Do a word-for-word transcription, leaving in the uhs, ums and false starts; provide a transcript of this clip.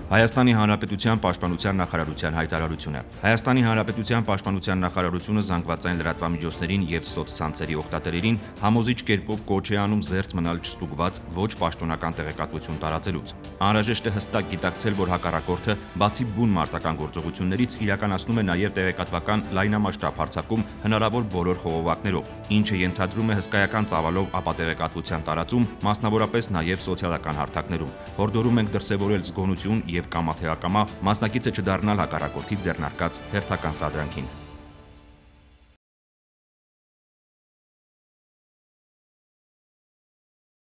Հայաստանի Հանրապետության Պաշտպանության նախարարության հայտարարությունը։ Հայաստանի Հանրապետության Պաշտպանության նախարարությունը զանգվածային լրատվամիջոցներին եւ սոցցանցերի օգտատերերին համոզիչ կերպով կոչ է անում զերծ մնալ չստուգված ոչ պաշտոնական տեղեկատվություն տարածելուց։ Անհրաժեշտ է հստակ գիտակցել, որ հակառակորդը բացի բուն մարտական գործողություններից իրականացնում է նաեւ տեղեկատվական լայնամասշտաբ հարձակում հնարավոր բոլոր խողովակներով, ինչը ենթադրում է հսկայական ծավալով ապատեղեկատվության տարածում, մասնավորապես նաեւ սոցիալական հարթակներում։ Հորդորում ենք դրսևորել զգոնություն եւ կամա թե ակամա մասնակիցը չդառնալ հակառակորդի ձեռնարկած հերթական սադրանքին։